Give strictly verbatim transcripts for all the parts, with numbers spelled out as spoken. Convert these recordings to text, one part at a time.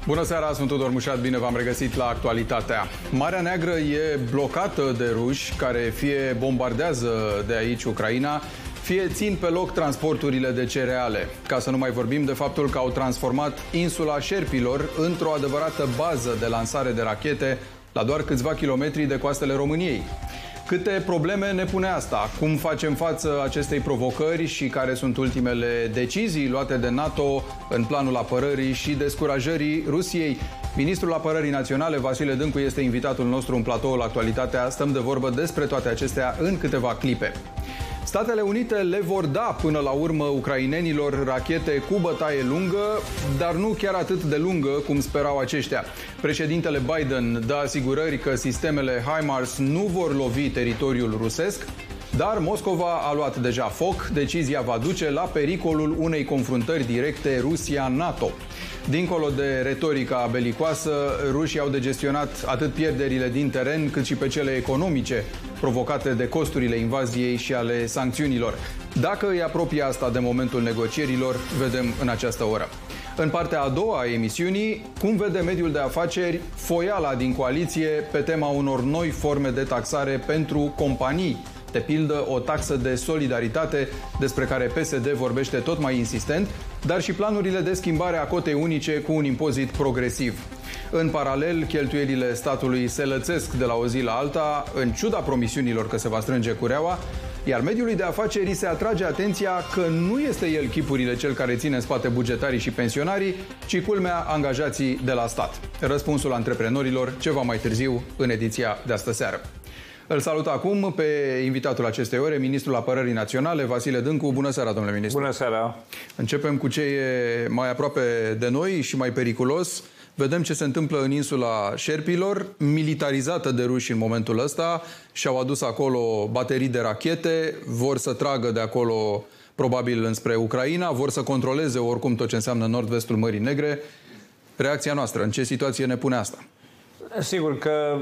Bună seara, sunt Tudor Mușat, bine v-am regăsit la Actualitatea. Marea Neagră e blocată de ruși care fie bombardează de aici Ucraina, fie țin pe loc transporturile de cereale. Ca să nu mai vorbim de faptul că au transformat insula Șerpilor într-o adevărată bază de lansare de rachete la doar câțiva kilometri de coastele României. Câte probleme ne pune asta? Cum facem față acestei provocări și care sunt ultimele decizii luate de NATO în planul apărării și descurajării Rusiei? Ministrul Apărării Naționale, Vasile Dâncu, este invitatul nostru în platoul Actualitatea. Stăm de vorbă despre toate acestea în câteva clipe. Statele Unite le vor da până la urmă ucrainenilor rachete cu bătaie lungă, dar nu chiar atât de lungă cum sperau aceștia. Președintele Biden dă asigurări că sistemele HIMARS nu vor lovi teritoriul rusesc, dar Moscova a luat deja foc. Decizia va duce la pericolul unei confruntări directe Rusia-NATO. Dincolo de retorica belicoasă, rușii au de gestionat atât pierderile din teren, cât și pe cele economice provocate de costurile invaziei și ale sancțiunilor. Dacă îi apropie asta de momentul negocierilor, vedem în această oră. În partea a doua a emisiunii, cum vede mediul de afaceri foiala din coaliție pe tema unor noi forme de taxare pentru companii, de pildă o taxă de solidaritate despre care P S D vorbește tot mai insistent, dar și planurile de schimbare a cotei unice cu un impozit progresiv. În paralel, cheltuielile statului se lățesc de la o zi la alta, în ciuda promisiunilor că se va strânge cureaua, iar mediului de afaceri se atrage atenția că nu este el chipurile cel care ține în spate bugetarii și pensionarii, ci culmea angajații de la stat. Răspunsul antreprenorilor ceva mai târziu în ediția de astă seară. Îl salut acum pe invitatul acestei ore, Ministrul Apărării Naționale, Vasile Dâncu. Bună seara, domnule ministru. Bună seara. Începem cu ce e mai aproape de noi și mai periculos. Vedem ce se întâmplă în insula Șerpilor, militarizată de ruși în momentul ăsta. Și-au adus acolo baterii de rachete, vor să tragă de acolo probabil înspre Ucraina, vor să controleze oricum tot ce înseamnă nord-vestul Mării Negre. Reacția noastră, în ce situație ne pune asta? Sigur că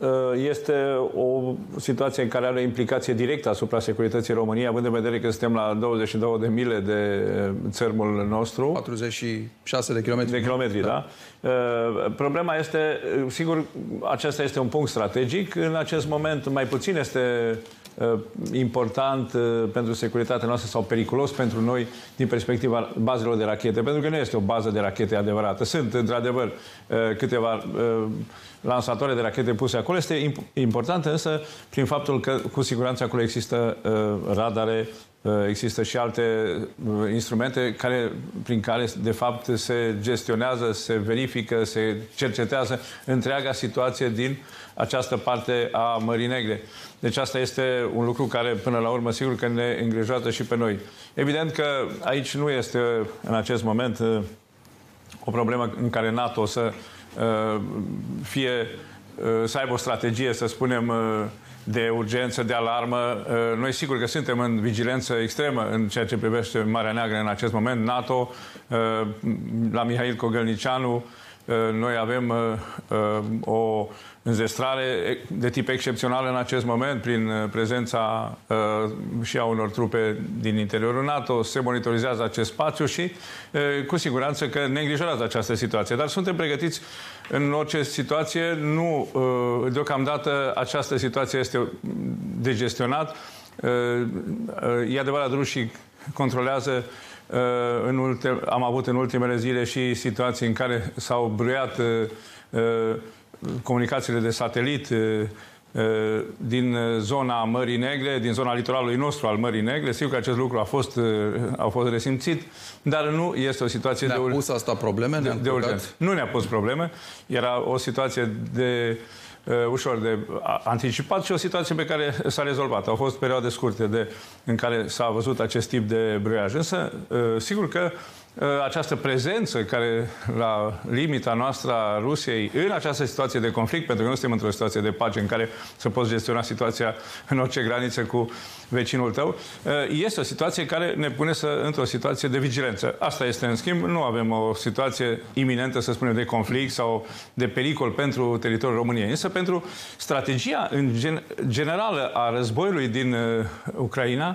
este o situație care are o implicație directă asupra securității României, având în vedere că suntem la douăzeci și două de mile de țărmul nostru. patruzeci și șase de kilometri. De kilometri, da. da. Problema este, sigur, acesta este un punct strategic. În acest moment mai puțin este important pentru securitatea noastră sau periculos pentru noi din perspectiva bazelor de rachete, pentru că nu este o bază de rachete adevărată. Sunt, într-adevăr, câteva lansatoare de rachete puse acolo. Este important însă prin faptul că cu siguranță acolo există radare, există și alte instrumente care, prin care, de fapt, se gestionează, se verifică, se cercetează întreaga situație din această parte a Mării Negre. Deci asta este un lucru care, până la urmă, sigur că ne îngrijorează și pe noi. Evident că aici nu este, în acest moment, o problemă în care NATO să fie, să aibă o strategie, să spunem, de urgență, de alarmă. Noi sigur că suntem în vigilență extremă în ceea ce privește Marea Neagră în acest moment. NATO, la Mihail Cogălnicianu, noi avem o înzestrare de tip excepțional în acest moment prin prezența și a unor trupe din interiorul NATO. Se monitorizează acest spațiu și cu siguranță că ne îngrijorează această situație. Dar suntem pregătiți în orice situație. Nu, deocamdată această situație este de gestionat. E adevărat, rușii controlează. În ultim, am avut în ultimele zile și situații în care s-au bruiat uh, comunicațiile de satelit uh, din zona Mării Negre, din zona litoralului nostru al Mării Negre. Sigur că acest lucru a fost, uh, a fost resimțit, dar nu este o situație ne-a de... Ne-a pus asta probleme? De, de urgență. Nu ne-a pus probleme. Era o situație de... Uh, ușor de anticipat și o situație pe care s-a rezolvat. Au fost perioade scurte de, în care s-a văzut acest tip de bruiaj. Însă, uh, sigur că uh, această prezență care la limita noastră a Rusiei în această situație de conflict, pentru că nu suntem într-o situație de pace în care să poți gestiona situația în orice graniță cu vecinul tău, uh, este o situație care ne pune să, într-o situație de vigilență. Asta este, în schimb, nu avem o situație iminentă, să spunem, de conflict sau de pericol pentru teritoriul României. Însă pentru strategia în gen, generală a războiului din uh, Ucraina,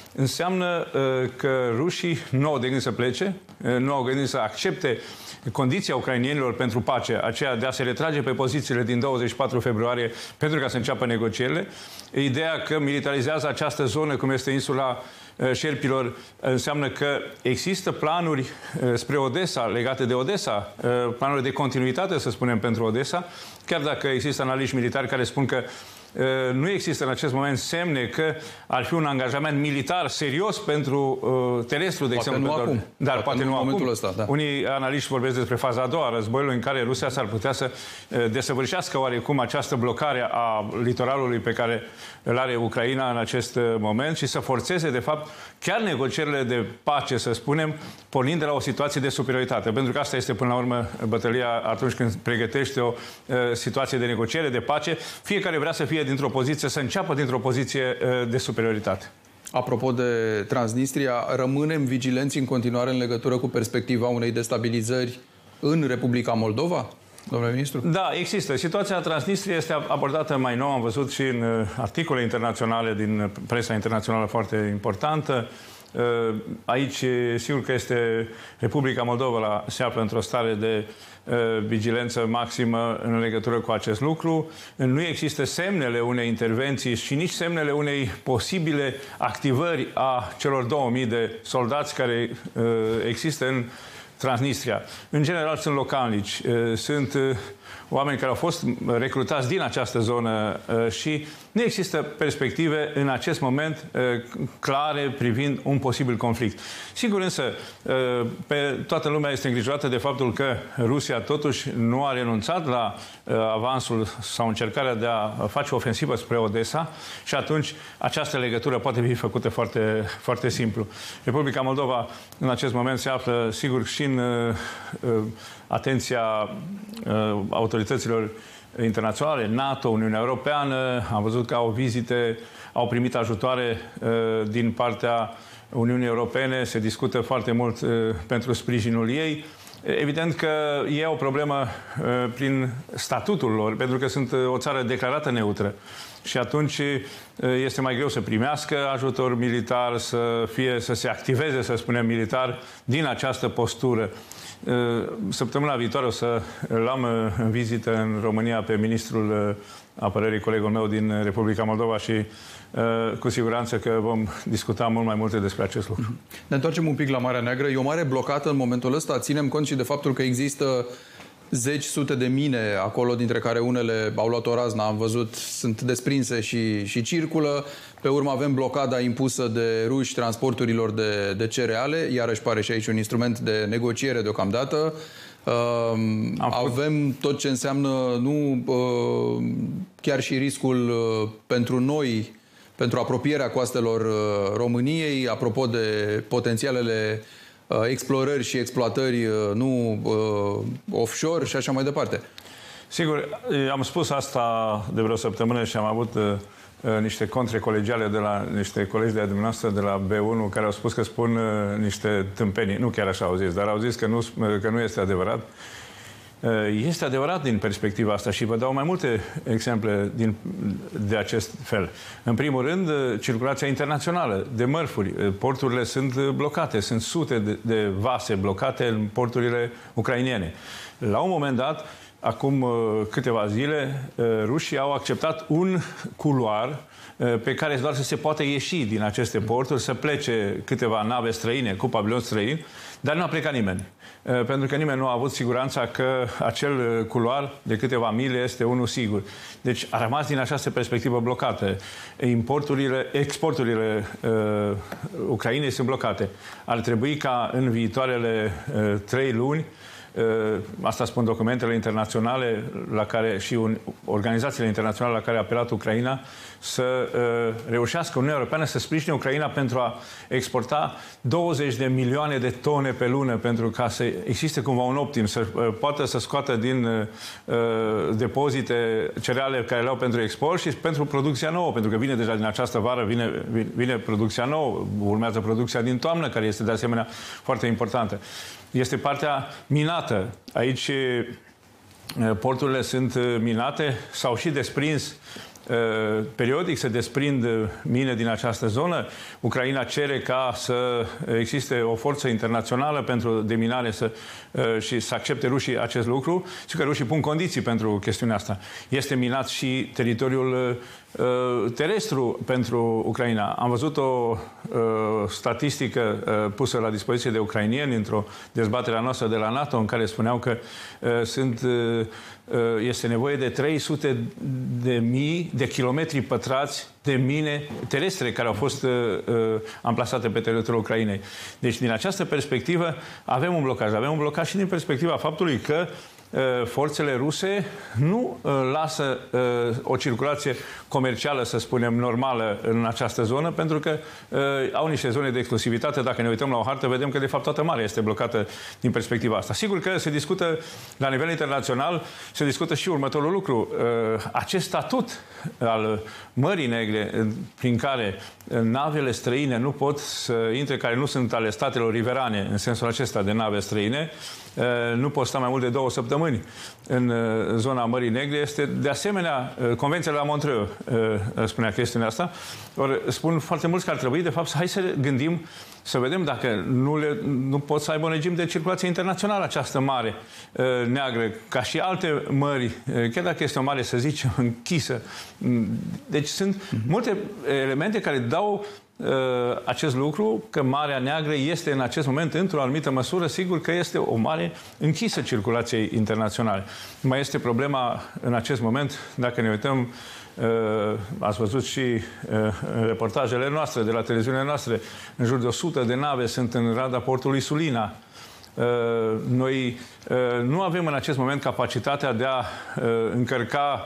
înseamnă că rușii nu au de gând să plece, nu au gândit să accepte condiția ucrainienilor pentru pace, aceea de a se retrage pe pozițiile din douăzeci și patru februarie pentru ca să înceapă negocierile. Ideea că militarizează această zonă, cum este insula Șerpilor, înseamnă că există planuri spre Odessa, legate de Odessa, planuri de continuitate, să spunem, pentru Odessa, chiar dacă există analiști militari care spun că nu există în acest moment semne că ar fi un angajament militar serios pentru uh, terestru, de poate exemplu. Nu acum. Dar poate, poate nu acum. Ăsta, da. Unii analiști vorbesc despre faza a doua a războiului, în care Rusia s-ar putea să uh, desăvârșească oarecum această blocare a litoralului pe care îl are Ucraina în acest uh, moment și să forțeze, de fapt, chiar negocierile de pace, să spunem, pornind de la o situație de superioritate. Pentru că asta este, până la urmă, bătălia atunci când pregătește o uh, situație de negociere, de pace. Fiecare vrea să fie dintr-o poziție, să înceapă dintr-o poziție de superioritate. Apropo de Transnistria, rămânem vigilenți în continuare în legătură cu perspectiva unei destabilizări în Republica Moldova? Domnule ministru? Da, există. Situația Transnistriei este abordată mai nou, am văzut și în articole internaționale din presa internațională foarte importantă. Aici, sigur că este Republica Moldova se află într-o stare de vigilență maximă în legătură cu acest lucru. Nu există semnele unei intervenții și nici semnele unei posibile activări a celor două mii de soldați care există în Transnistria. În general sunt localnici, sunt oameni care au fost recrutați din această zonă și nu există perspective în acest moment clare privind un posibil conflict. Sigur însă, pe toată lumea este îngrijorată de faptul că Rusia totuși nu a renunțat la avansul sau încercarea de a face ofensivă spre Odessa și atunci această legătură poate fi făcută foarte, foarte simplu. Republica Moldova în acest moment se află, sigur, și în atenția autorităților internaționale, NATO, Uniunea Europeană. Am văzut că au vizite, au primit ajutoare uh, din partea Uniunii Europene, se discută foarte mult uh, pentru sprijinul ei. Evident că e o problemă uh, prin statutul lor, pentru că sunt uh, o țară declarată neutră. Și atunci uh, este mai greu să primească ajutor militar, să, fie, să se activeze, să spunem, militar din această postură. Săptămâna viitoare o să l-am în vizită în România pe ministrul apărării, colegul meu din Republica Moldova și cu siguranță că vom discuta mult mai multe despre acest lucru. Ne întoarcem un pic la Marea Neagră. E o mare blocată în momentul ăsta. Ținem cont și de faptul că există zeci, sute de mine acolo, dintre care unele au luat o razna, am văzut, sunt desprinse și, și circulă. Pe urmă avem blocada impusă de ruși transporturilor de, de cereale, iarăși pare și aici un instrument de negociere deocamdată. Uh, avem tot ce înseamnă, nu uh, chiar și riscul uh, pentru noi, pentru apropierea coastelor uh, României, apropo de potențialele uh, explorări și exploatări uh, nu uh, offshore și așa mai departe. Sigur, am spus asta de vreo săptămână și am avut uh, niște contre colegiale de la niște colegi de dumneavoastră de la B unu care au spus că spun uh, niște tâmpenii. Nu chiar așa au zis, dar au zis că nu, că nu este adevărat. Uh, este adevărat din perspectiva asta și vă dau mai multe exemple din, de acest fel. În primul rând, uh, circulația internațională de mărfuri. Uh, porturile sunt blocate, sunt sute de, de vase blocate în porturile ucrainene. La un moment dat, acum câteva zile, rușii au acceptat un culoar pe care doar să se poată ieși din aceste porturi, să plece câteva nave străine cu pavilion străin, dar nu a plecat nimeni. Pentru că nimeni nu a avut siguranța că acel culoar de câteva mile este unul sigur. Deci a rămas din această perspectivă blocată. Importurile, exporturile uh, Ucrainei sunt blocate. Ar trebui ca în viitoarele uh, trei luni, asta spun documentele internaționale la care și un, organizațiile internaționale la care a apelat Ucraina, să uh, reușească Uniunea Europeană să sprijine Ucraina pentru a exporta douăzeci de milioane de tone pe lună, pentru ca să existe cumva un optim, să uh, poată să scoată din uh, depozite cereale care le au pentru export și pentru producția nouă, pentru că vine deja din această vară, vine, vine producția nouă, urmează producția din toamnă, care este de asemenea foarte importantă. Este partea minată. Aici porturile sunt minate, s-au și desprins periodic se desprind mine din această zonă. Ucraina cere ca să existe o forță internațională pentru deminare să, și să accepte rușii acest lucru și că rușii pun condiții pentru chestiunea asta. Este minat și teritoriul terestru pentru Ucraina. Am văzut o uh, statistică uh, pusă la dispoziție de ucrainieni într-o dezbatere a noastră de la NATO în care spuneau că uh, sunt, uh, este nevoie de trei sute de mii de kilometri pătrați de mine terestre care au fost uh, amplasate pe teritoriul Ucrainei. Deci, din această perspectivă, avem un blocaj. Avem un blocaj și din perspectiva faptului că forțele ruse nu lasă o circulație comercială, să spunem, normală în această zonă, pentru că au niște zone de exclusivitate. Dacă ne uităm la o hartă, vedem că, de fapt, toată marea este blocată din perspectiva asta. Sigur că se discută, la nivel internațional, se discută și următorul lucru. Acest statut al Mării Negre, prin care navele străine nu pot să intre, care nu sunt ale statelor riverane, în sensul acesta de nave străine, nu pot sta mai mult de două săptămâni în zona Mării Negre. Este, de asemenea, Convenția de la Montreux spunea chestiunea asta. Or, spun foarte mulți că ar trebui, de fapt, să hai să gândim, să vedem dacă nu, le, nu pot să aibă un regim de circulație internațională această mare neagră, ca și alte mări, chiar dacă este o mare, să zicem, închisă. Deci sunt multe elemente care dau acest lucru, că Marea Neagră este în acest moment, într-o anumită măsură, sigur că este o mare închisă circulației internaționale. Mai este problema în acest moment, dacă ne uităm, ați văzut și reportajele noastre de la televiziunile noastre, în jur de o sută de nave sunt în rada portului Sulina. Noi nu avem în acest moment capacitatea de a încărca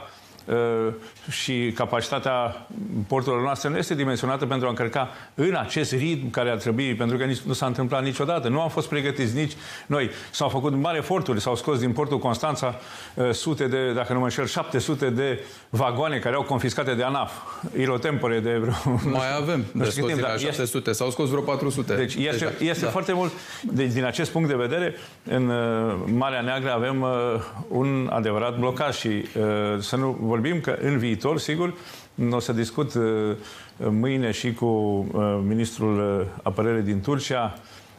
și capacitatea porturilor noastre nu este dimensionată pentru a încărca în acest ritm care ar trebui, pentru că nici nu s-a întâmplat niciodată. Nu am fost pregătiți nici noi. S-au făcut mari eforturi, s-au scos din portul Constanța sute de, dacă nu mă înșel, șapte sute de vagoane care au confiscate de ANAF. Ilotempore de vreo... Mai avem de scos din șapte sute, s-au scos vreo patru sute. Deci este, este da. foarte mult. Deci, din acest punct de vedere, în Marea Neagră avem un adevărat blocaj și să nu vorbim că în viitor, sigur, o să discut mâine și cu ministrul apărării din Turcia,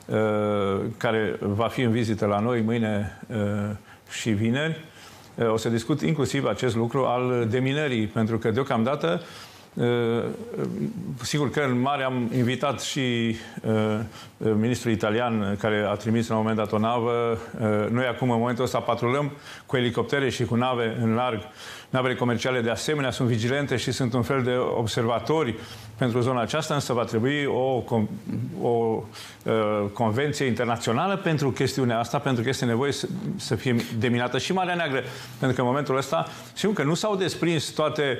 care va fi în vizită la noi mâine și vineri. O să discut inclusiv acest lucru al deminării, pentru că deocamdată sigur că în mare am invitat și uh, ministrul italian care a trimis la un moment dat o navă. Uh, noi acum în momentul ăsta patrulăm cu elicoptere și cu nave în larg. Navele comerciale de asemenea sunt vigilente și sunt un fel de observatori pentru zona aceasta, însă va trebui o, o uh, convenție internațională pentru chestiunea asta, pentru că este nevoie să, să fie deminată și Marea Neagră. Pentru că în momentul ăsta știu că nu s-au desprins toate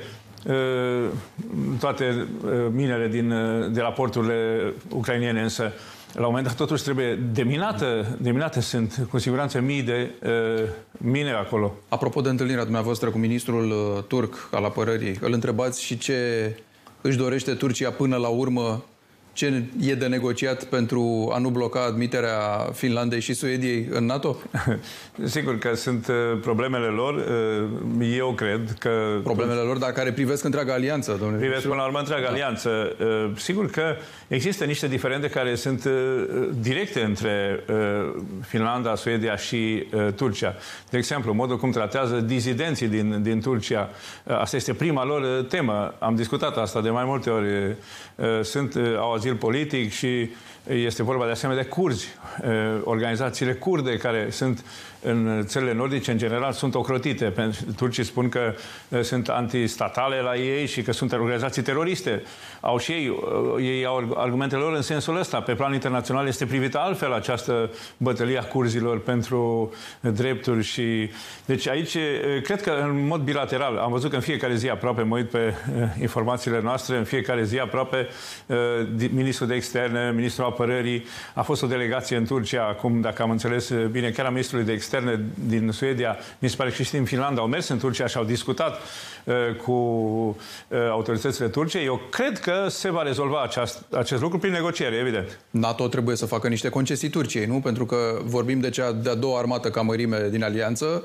toate minele din, de la porturile ucrainene, însă la un moment dat totuși trebuie deminată, deminate sunt cu siguranță mii de uh, mine acolo. Apropo de întâlnirea dumneavoastră cu ministrul uh, turc al apărării, îl întrebați și ce își dorește Turcia până la urmă, ce e de negociat pentru a nu bloca admiterea Finlandei și Suediei în NATO? Sigur că sunt problemele lor. Eu cred că... Problemele lor, dar care privesc întreaga alianță, domnule. Privesc până la urmă întreaga da. alianță. Sigur că există niște diferende care sunt directe între Finlanda, Suedia și Turcia. De exemplu, modul cum tratează dizidenții din, din Turcia. Asta este prima lor temă. Am discutat asta de mai multe ori. Sunt, au azil politic și este vorba de asemenea de curzi. Organizațiile kurde care sunt în țările nordice, în general, sunt ocrotite. Turcii spun că sunt antistatale la ei și că sunt organizații teroriste. Au și ei, ei au argumentele lor în sensul ăsta. Pe plan internațional este privită altfel această bătălie a curzilor pentru drepturi și... Deci aici, cred că în mod bilateral, am văzut că în fiecare zi aproape, mă uit pe informațiile noastre, în fiecare zi aproape ministrul de externe, ministrul apărării, a fost o delegație în Turcia, acum, dacă am înțeles bine, chiar a ministrului de externe din Suedia, mi se pare că și din Finlanda, au mers în Turcia și au discutat uh, cu uh, autoritățile turce. Eu cred că se va rezolva aceast, acest lucru prin negociere, evident. NATO trebuie să facă niște concesii Turciei, nu? Pentru că vorbim de cea de-a doua armată ca mărime din alianță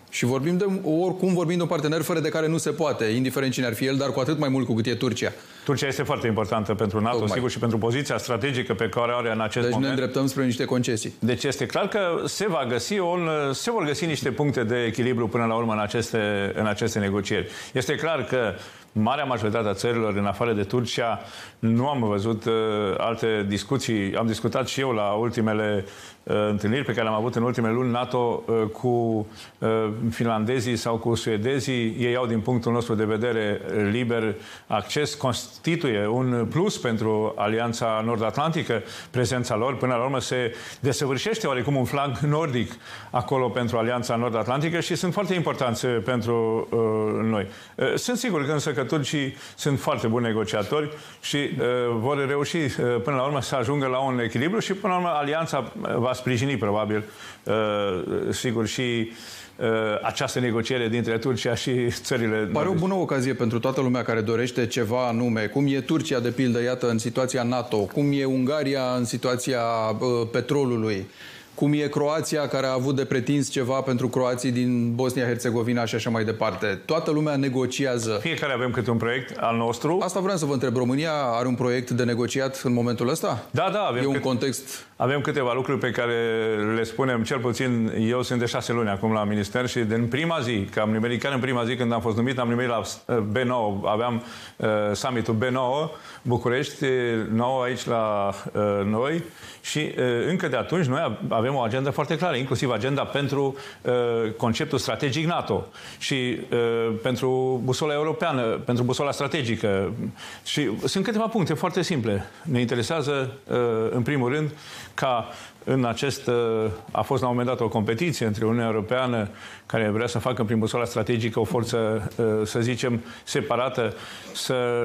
Și vorbim de, oricum vorbim de un partener fără de care nu se poate, indiferent cine ar fi el, dar cu atât mai mult cu cât e Turcia. Turcia este foarte importantă pentru NATO, Tocmai. sigur, și pentru poziția strategică pe care o are în acest deci moment. Deci ne îndreptăm spre niște concesii. Deci este clar că se va găsi un, se vor găsi niște puncte de echilibru până la urmă în aceste, în aceste negocieri. Este clar că marea majoritate a țărilor, în afară de Turcia, nu am văzut uh, alte discuții. Am discutat și eu la ultimele uh, întâlniri pe care le-am avut în ultimele luni NATO uh, cu uh, finlandezii sau cu suedezii. Ei au, din punctul nostru de vedere, liber acces, constituie un plus pentru Alianța Nord-Atlantică, prezența lor. Până la urmă se desăvârșește oarecum un flanc nordic acolo pentru Alianța Nord-Atlantică și sunt foarte importanți pentru uh, noi. Uh, sunt sigur că însă că turcii sunt foarte buni negociatori și uh, vor reuși uh, până la urmă să ajungă la un echilibru și până la urmă Alianța va sprijini probabil uh, sigur și uh, această negociere dintre Turcia și țările... Pare o bună ocazie pentru toată lumea care dorește ceva anume, cum e Turcia, de pildă, iată, în situația NATO, cum e Ungaria în situația uh, petrolului, cum e Croația, care a avut de pretins ceva pentru croații din Bosnia-Herzegovina și așa mai departe. Toată lumea negociază. Fiecare avem câte un proiect al nostru. Asta vreau să vă întreb. România are un proiect de negociat în momentul ăsta? Da, da. Avem e un cât... context... Avem câteva lucruri pe care le spunem, cel puțin eu sunt de șase luni acum la minister și din prima zi, că am nimerit chiar în prima zi când am fost numit, am nimerit la B nouă, aveam uh, summitul B nouă, București, nouă aici la uh, noi și uh, încă de atunci noi avem o agendă foarte clară, inclusiv agenda pentru uh, conceptul strategic NATO și uh, pentru busola europeană, pentru busola strategică. Și sunt câteva puncte foarte simple. Ne interesează, uh, în primul rând, ca în acest... A fost la un moment dat o competiție între Uniunea Europeană, care vrea să facă prin busola strategică o forță, să zicem, separată, să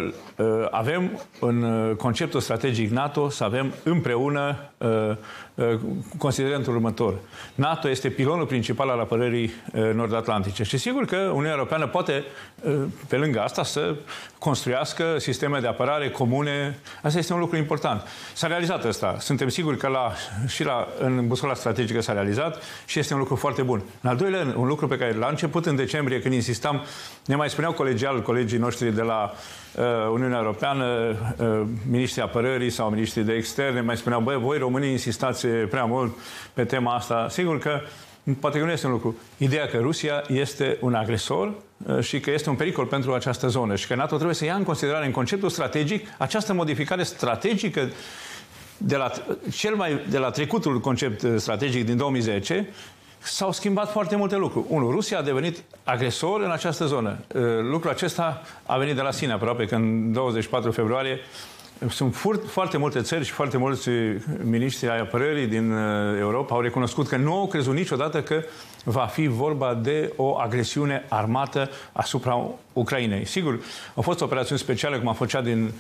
avem în conceptul strategic NATO, să avem împreună considerentul următor. NATO este pilonul principal al apărării nord-atlantice. Și sigur că Uniunea Europeană poate, pe lângă asta, să construiască sisteme de apărare comune. Asta este un lucru important. S-a realizat asta. Suntem siguri că la, și la, în busola strategică s-a realizat și este un lucru foarte bun. În al doilea rând, un lucru pe care la început, în decembrie, când insistam, ne mai spuneau colegial colegii noștri de la uh, Uniunea Europeană, uh, miniștrii apărării sau miniștrii de externe, mai spuneau, băi, voi românii insistați prea mult pe tema asta. Sigur că poate că nu este un lucru. Ideea că Rusia este un agresor și că este un pericol pentru această zonă și că NATO trebuie să ia în considerare în conceptul strategic această modificare strategică de la, cel mai, de la trecutul concept strategic din două mii zece. S-au schimbat foarte multe lucruri. Unu, Rusia a devenit agresor în această zonă. Lucrul acesta a venit de la sine aproape, că în douăzeci și patru februarie sunt foarte multe țări și foarte mulți miniștri ai apărării din Europa au recunoscut că nu au crezut niciodată că va fi vorba de o agresiune armată asupra Ucrainei. Sigur, au fost operațiuni speciale, cum a fost cea din,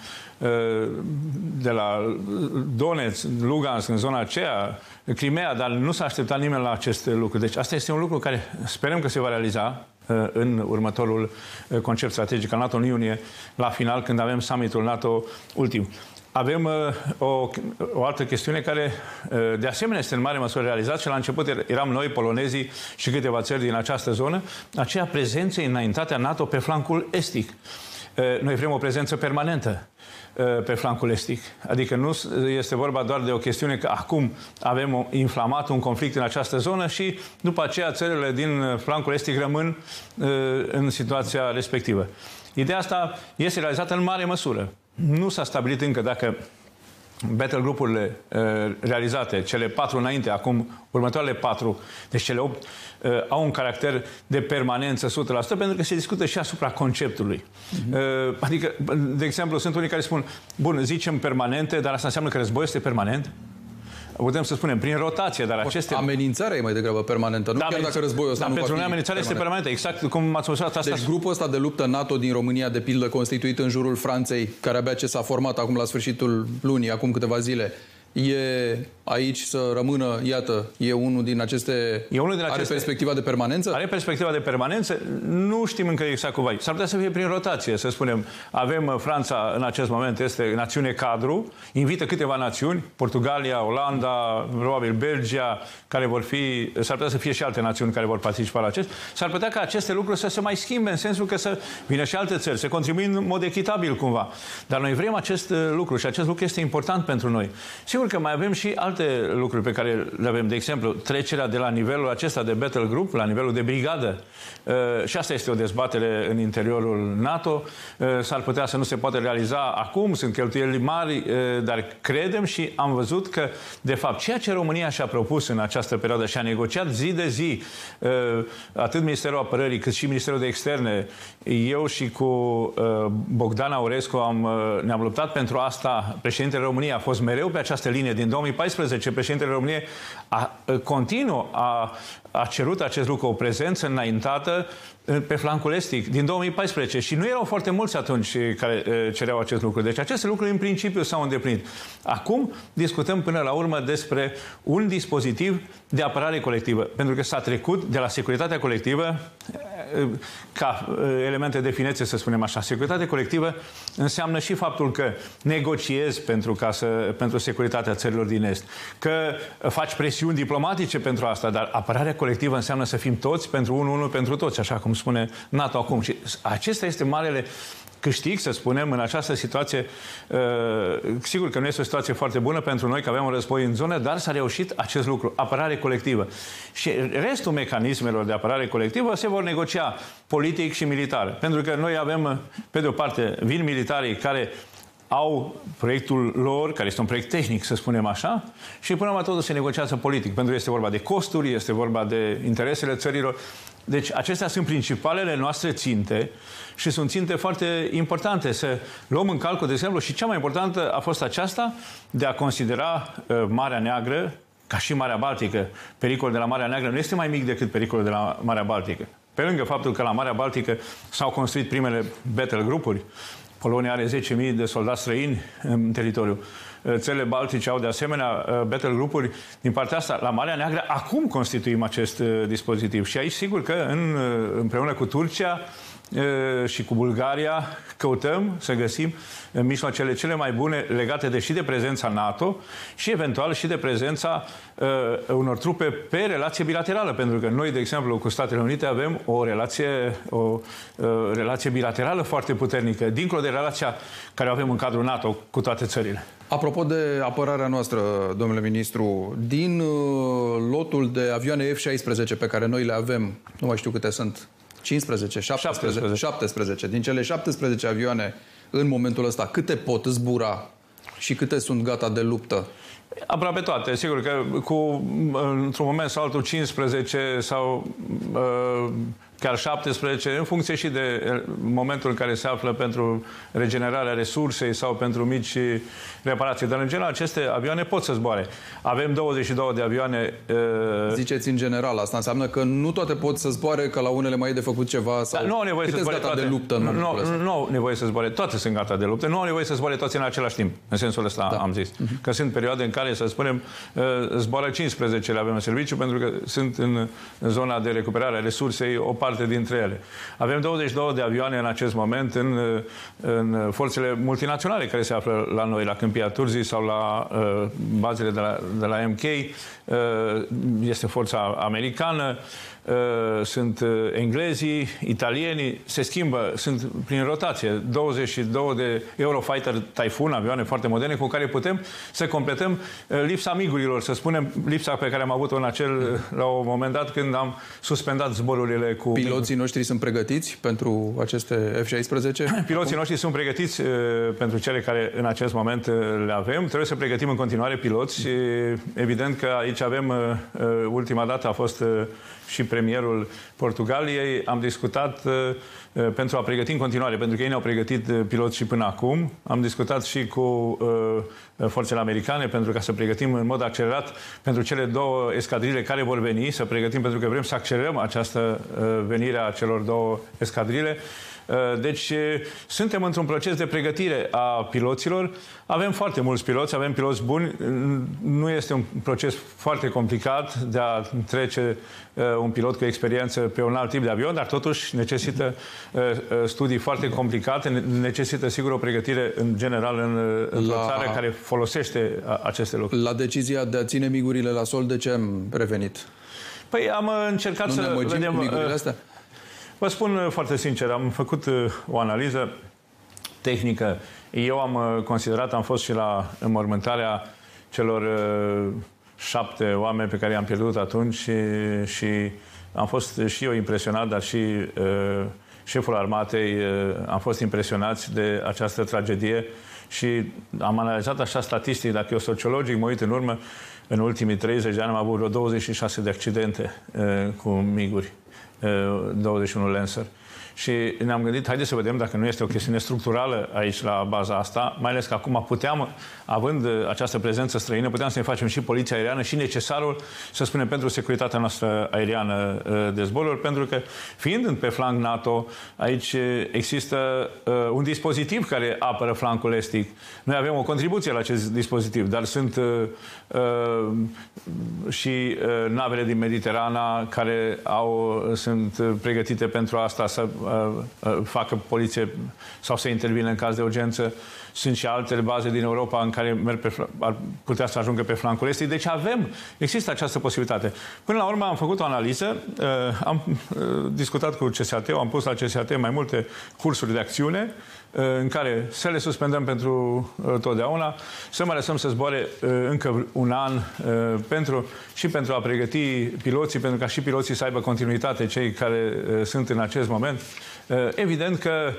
de la Donetsk, Lugansk, în zona aceea, Crimea, dar nu s-a așteptat nimeni la aceste lucruri. Deci asta este un lucru care sperăm că se va realiza în următorul concept strategic al NATO în iunie, la final, când avem summitul NATO ultim. Avem uh, o, o altă chestiune care, uh, de asemenea, este în mare măsură realizat și la început eram noi, polonezii și câteva țări din această zonă, aceea prezență înaintatea NATO pe flancul estic. Uh, noi vrem o prezență permanentă uh, pe flancul estic. Adică nu este vorba doar de o chestiune că acum avem inflamat un conflict în această zonă și după aceea țările din flancul estic rămân uh, în situația respectivă. Ideea asta este realizată în mare măsură. Nu s-a stabilit încă dacă battle grupurile uh, realizate, cele patru înainte, acum următoarele patru, deci cele opt, uh, au un caracter de permanență o sută la sută, pentru că se discută și asupra conceptului. Uh-huh. Uh, adică, de exemplu, sunt unii care spun, bun, zicem permanente, dar asta înseamnă că războiul este permanent? Putem să spunem, prin rotație, dar aceste... Amenințarea e mai degrabă permanentă, nu da, chiar dacă războiul ăsta da, nu pentru va fi noi amenințarea este permanentă, exact cum m-ați spus asta. Deci grupul ăsta de luptă NATO din România, de pildă, constituit în jurul Franței, care abia ce s-a format acum la sfârșitul lunii, acum câteva zile, e aici să rămână, iată, e unul din aceste... E unul din aceste... Are perspectiva de permanență? Are perspectiva de permanență. Nu știm încă exact cum va. S-ar putea să fie prin rotație, să spunem. Avem Franța în acest moment, este națiune cadru, invită câteva națiuni, Portugalia, Olanda, probabil Belgia, care vor fi... S-ar putea să fie și alte națiuni care vor participa la acest. S-ar putea ca aceste lucruri să se mai schimbe, în sensul că să vină și alte țări, să contribuie în mod echitabil cumva. Dar noi vrem acest lucru și acest lucru este important pentru noi. Sigur că mai avem și alte lucruri pe care le avem. De exemplu, trecerea de la nivelul acesta de battle group la nivelul de brigadă. Și asta este o dezbatere în interiorul NATO. S-ar putea să nu se poate realiza acum, sunt cheltuieli mari, dar credem și am văzut că, de fapt, ceea ce România și-a propus în această perioadă și a negociat zi de zi, atât Ministerul Apărării cât și Ministerul de Externe, eu și cu Bogdan Aurescu am, ne-am luptat pentru asta. Președintele României a fost mereu pe această linie. Din două mii paisprezece, președintele României a, continuu a, a cerut acest lucru, o prezență înaintată pe flancul estic din două mii paisprezece și nu erau foarte mulți atunci care cereau acest lucru. Deci aceste lucruri în principiu s-au îndeplinit. Acum discutăm până la urmă despre un dispozitiv de apărare colectivă, pentru că s-a trecut de la securitatea colectivă ca elemente de finețe, să spunem așa. Securitatea colectivă înseamnă și faptul că negociezi pentru, ca să, pentru securitatea țărilor din Est, că faci presiuni diplomatice pentru asta, dar apărarea colectivă înseamnă să fim toți pentru unul, unul pentru toți, așa cum spune NATO acum. Și acesta este marele câștig, să spunem, în această situație. Sigur că nu este o situație foarte bună pentru noi, că avem un război în zonă, dar s-a reușit acest lucru, apărare colectivă. Și restul mecanismelor de apărare colectivă se vor negocia politic și militar. Pentru că noi avem, pe de o parte, vin militarii care au proiectul lor, care este un proiect tehnic, să spunem așa, și până la urmă totul se negociază politic, pentru că este vorba de costuri, este vorba de interesele țărilor. Deci acestea sunt principalele noastre ținte și sunt ținte foarte importante. Să luăm în calcul, de exemplu, și cea mai importantă a fost aceasta de a considera uh, Marea Neagră ca și Marea Baltică. Pericolul de la Marea Neagră nu este mai mic decât pericolul de la Marea Baltică. Pe lângă faptul că la Marea Baltică s-au construit primele battle grupuri, Polonia are zece mii de soldați străini în teritoriu. Țările Baltice au de asemenea battle grupuri din partea asta. La Marea Neagră acum constituim acest dispozitiv. Și aici sigur că în, împreună cu Turcia și cu Bulgaria căutăm să găsim mijloacele cele mai bune legate de și de prezența NATO și eventual și de prezența uh, unor trupe pe relație bilaterală, pentru că noi, de exemplu, cu Statele Unite avem o relație, o uh, relație bilaterală foarte puternică, dincolo de relația care o avem în cadrul NATO cu toate țările. Apropo de apărarea noastră, domnule ministru, din uh, lotul de avioane F șaisprezece pe care noi le avem, nu mai știu câte sunt, cincisprezece, șaptesprezece, șaptesprezece. Din cele șaptesprezece avioane în momentul ăsta, câte pot zbura și câte sunt gata de luptă? Aproape toate. Sigur că cu, într-un moment sau altul, cincisprezece sau uh, chiar șaptesprezece, în funcție și de momentul în care se află pentru regenerarea resursei sau pentru mici reparații. Dar, în general, aceste avioane pot să zboare. Avem douăzeci și două de avioane... Uh... Ziceți în general. Asta înseamnă că nu toate pot să zboare, că la unele mai e de făcut ceva sau... Da, nu au nevoie să zboare gata toate. de luptă în nu, nu, nu au nevoie să zboare. Toate sunt gata de luptă. Nu au nevoie să zboare toți în același timp. În sensul ăsta da. am zis. Uh-huh. Că sunt perioade în care, să spunem, zboară cincisprezece le avem în serviciu, pentru că sunt în zona de recuperare a resursei o parte dintre ele. Avem douăzeci și două de avioane în acest moment în, în forțele multinaționale care se află la noi, la Câmpia Turzii sau la uh, bazele de la, de la M K. Uh, este forța americană, uh, sunt uh, englezii, italienii, se schimbă, sunt prin rotație. douăzeci și două de Eurofighter Typhoon, avioane foarte moderne, cu care putem să completăm uh, lipsa migurilor, să spunem, lipsa pe care am avut-o în acel, la un moment dat când am suspendat zborurile cu... Piloții noștri sunt pregătiți pentru aceste F șaisprezece? Piloții noștri sunt pregătiți uh, pentru cele care în acest moment uh, le avem. Trebuie să pregătim în continuare piloți. Uh, evident că aici avem, uh, uh, ultima dată a fost uh, și premierul Portugaliei. Am discutat uh, uh, pentru a pregăti în continuare, pentru că ei ne-au pregătit uh, piloți și până acum. Am discutat și cu uh, forțele americane pentru ca să pregătim în mod accelerat pentru cele două escadrile care vor veni, să pregătim pentru că vrem să accelerăm această uh, venire a celor două escadrile. Deci suntem într-un proces de pregătire a piloților. Avem foarte mulți piloți, avem piloți buni. Nu este un proces foarte complicat de a trece un pilot cu experiență pe un alt tip de avion, dar totuși necesită studii foarte complicate, necesită sigur o pregătire în general în, într-o la... țară care folosește aceste lucruri. La decizia de a ține migurile la sol, de ce am revenit? Păi am încercat nu să vedem... migurile astea? Vă spun foarte sincer, am făcut o analiză tehnică. Eu am considerat, am fost și la înmormântarea celor șapte oameni pe care i-am pierdut atunci și, și am fost și eu impresionat, dar și uh, șeful armatei uh, am fost impresionați de această tragedie și am analizat așa statistic, dacă eu sociologic mă uit în urmă, în ultimii treizeci de ani am avut vreo douăzeci și șase de accidente uh, cu miguri, uh, douăzeci și unu Lancer. Și ne-am gândit, haideți să vedem dacă nu este o chestiune structurală aici la baza asta, mai ales că acum puteam, având această prezență străină, puteam să ne facem și poliția aeriană și necesarul, să spunem, pentru securitatea noastră aeriană de zboruri, pentru că, fiind pe flanc NATO, aici există uh, un dispozitiv care apără flancul estic. Noi avem o contribuție la acest dispozitiv, dar sunt uh, uh, și uh, navele din Mediterana care au, sunt pregătite pentru asta, să facă poliție sau să intervină în caz de urgență. Sunt și alte baze din Europa în care merg pe, ar putea să ajungă pe flancul estic. Deci avem, există această posibilitate. Până la urmă am făcut o analiză, am discutat cu C S A T, am pus la C S A T mai multe cursuri de acțiune în care să le suspendăm pentru totdeauna, să mai lăsăm să zboare încă un an pentru, și pentru a pregăti piloții, pentru ca și piloții să aibă continuitate, cei care sunt în acest moment. Evident că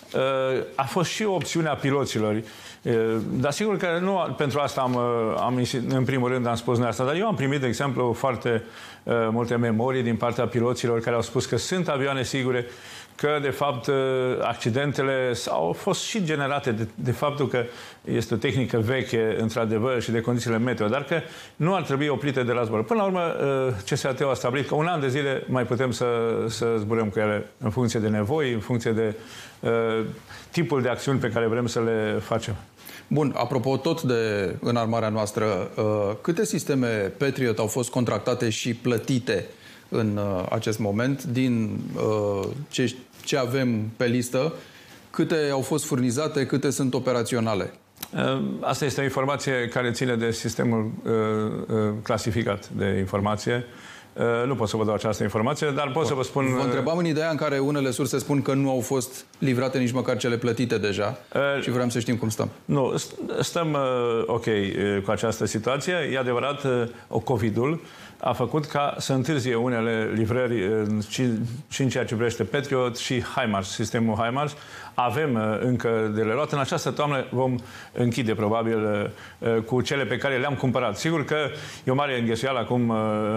a fost și o opțiune a piloților. Dar sigur că nu pentru asta am, am în primul rând am spus noi asta, dar eu am primit, de exemplu, foarte multe memorii din partea piloților care au spus că sunt avioane sigure, că, de fapt, accidentele au fost și generate de, de faptul că este o tehnică veche, într-adevăr, și de condițiile meteo, dar că nu ar trebui oprite de la zbor. Până la urmă, C S A T-ul a stabilit că un an de zile mai putem să, să zburăm cu ele în funcție de nevoi, în funcție de uh, tipul de acțiuni pe care vrem să le facem. Bun, apropo tot de înarmarea noastră, uh, câte sisteme Patriot au fost contractate și plătite în uh, acest moment, din uh, ce, ce avem pe listă, câte au fost furnizate, câte sunt operaționale? Uh, asta este o informație care ține de sistemul uh, uh, clasificat de informație. Uh, nu pot să vă dau această informație, dar pot Bun. să vă spun... Vă întrebam în ideea în care unele surse spun că nu au fost livrate nici măcar cele plătite deja uh, și vreau să știm cum stăm. Nu, stăm uh, ok uh, cu această situație. E adevărat, uh, COVID-ul a făcut ca să întârzie unele livrări și în ceea ce privește Patriot și HIMARS, sistemul HIMARS. Avem încă de le luat. În această toamnă vom închide probabil cu cele pe care le-am cumpărat. Sigur că e o mare înghesuială acum,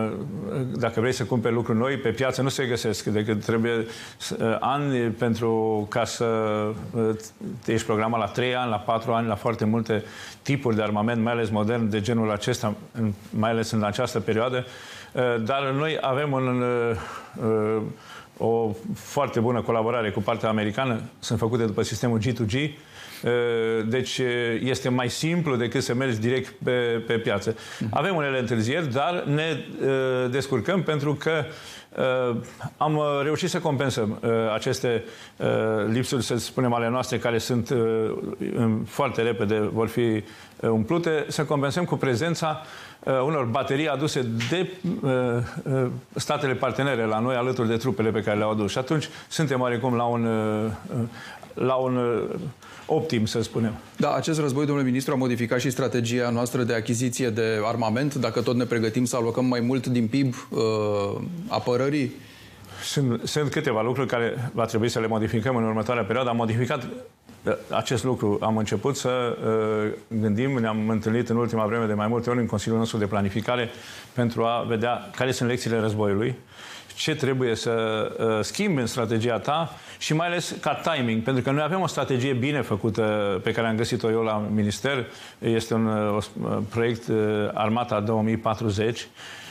dacă vrei să cumperi lucruri noi, pe piață nu se găsesc, decât trebuie ani pentru ca să te ești programat la trei ani, la patru ani, la foarte multe tipuri de armament, mai ales modern, de genul acesta, mai ales în această perioadă. Dar noi avem un, o foarte bună colaborare cu partea americană. Sunt făcute după sistemul G doi G. Deci este mai simplu decât să mergi direct pe, pe piață. Avem unele întârzieri, dar ne descurcăm pentru că am reușit să compensăm aceste lipsuri, să spunem, ale noastre, care sunt foarte repede, vor fi umplute, să compensăm cu prezența unor baterii aduse de statele partenere la noi, alături de trupele pe care le-au adus. Și atunci suntem oarecum la un, la un optim, să spunem. Da, acest război, domnule ministru, a modificat și strategia noastră de achiziție de armament. Dacă tot ne pregătim să alocăm mai mult din P I B uh, apărării? Sunt, sunt câteva lucruri care va trebui să le modificăm în următoarea perioadă. Am modificat acest lucru. Am început să uh, gândim, ne-am întâlnit în ultima vreme de mai multe ori în Consiliul nostru de Planificare pentru a vedea care sunt lecțiile războiului, ce trebuie să uh, schimbi în strategia ta și mai ales ca timing, pentru că noi avem o strategie bine făcută pe care am găsit-o eu la minister. Este un uh, proiect uh, Armata două mii patruzeci.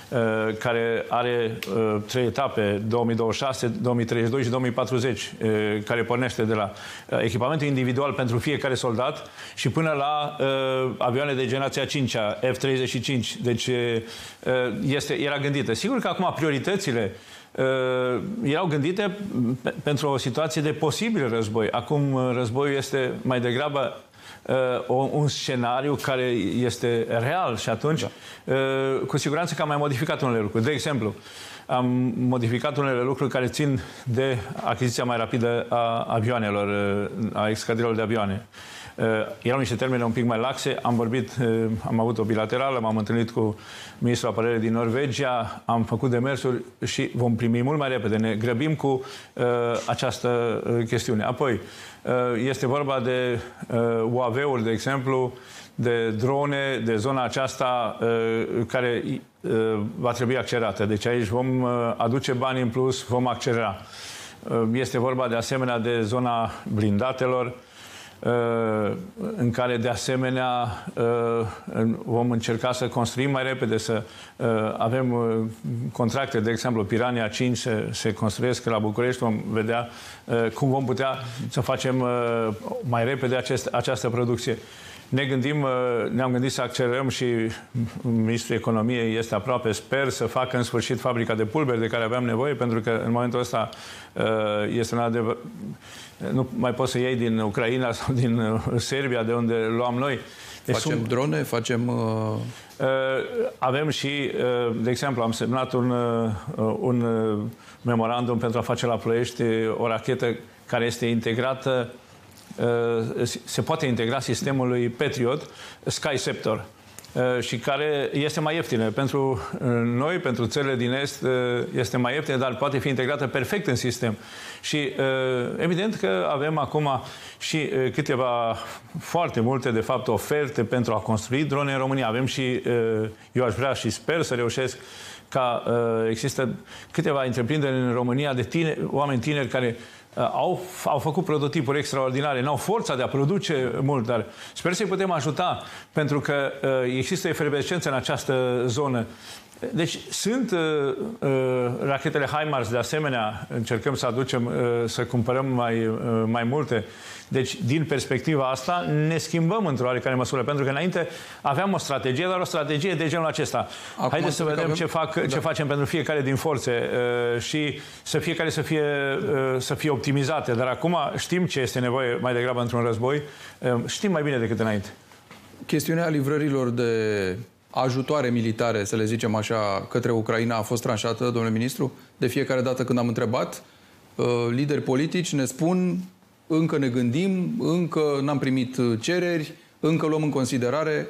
care are trei etape, două mii douăzeci și șase, două mii treizeci și doi și două mii patruzeci, care pornește de la echipamentul individual pentru fiecare soldat și până la avioane de generația a cincea, F treizeci și cinci. Deci este, era gândită. Sigur că acum prioritățile Uh, erau gândite pentru o situație de posibil război. Acum războiul este mai degrabă uh, un scenariu care este real și atunci da. uh, cu siguranță că am mai modificat unele lucruri. De exemplu, am modificat unele lucruri care țin de achiziția mai rapidă a avioanelor, a escadrilor de avioane. Uh, erau niște termene un pic mai laxe, am vorbit, uh, am avut o bilaterală, m-am întâlnit cu ministrul apărării din Norvegia, am făcut demersuri și vom primi mult mai repede. Ne grăbim cu uh, această uh, chestiune. Apoi, uh, este vorba de uh, U A V-uri, de exemplu, de drone, de zona aceasta uh, care uh, va trebui accelerată. Deci aici vom uh, aduce bani în plus, vom accelera. Uh, este vorba de asemenea de zona blindatelor, în care de asemenea vom încerca să construim mai repede, să avem contracte, de exemplu Piranha cinci se, se construiesc la București, vom vedea cum vom putea să facem mai repede acest, această producție. Ne gândim, ne-am gândit să accelerăm și ministrul economiei este aproape, sper să facă în sfârșit fabrica de pulberi de care aveam nevoie, pentru că în momentul ăsta este un adevăr, nu mai poți să iei din Ucraina sau din Serbia, de unde luam noi. Deci facem sunt... drone, facem... Uh... Avem și, de exemplu, am semnat un, un memorandum pentru a face la Ploiești o rachetă care este integrată, se poate integra sistemului Patriot, Sky Scepter, și care este mai ieftină. Pentru noi, pentru țările din Est, este mai ieftină, dar poate fi integrată perfect în sistem. Și evident că avem acum și câteva, foarte multe, de fapt, oferte pentru a construi drone în România. Avem și, eu aș vrea și sper să reușesc ca există câteva întreprinderi în România de tineri, oameni tineri care Au, au făcut prototipuri extraordinare, n-au forța de a produce mult, dar sper să-i putem ajuta, pentru că uh, există efervescență în această zonă. Deci sunt uh, uh, rachetele HIMARS, de asemenea, încercăm să aducem, uh, să cumpărăm mai, uh, mai multe. Deci, din perspectiva asta, ne schimbăm într-o oarecare măsură, pentru că înainte aveam o strategie, dar o strategie de genul acesta. Acum haideți să vedem avem... ce, fac, da. ce facem pentru fiecare din forțe uh, și să fiecare să fie, uh, să fie optimizate. Dar acum știm ce este nevoie mai degrabă într-un război, uh, știm mai bine decât înainte. Chestiunea livrărilor de ajutoare militare, să le zicem așa, către Ucraina a fost tranșată, domnule ministru? De fiecare dată când am întrebat, lideri politici ne spun încă ne gândim, încă n-am primit cereri, încă luăm în considerare.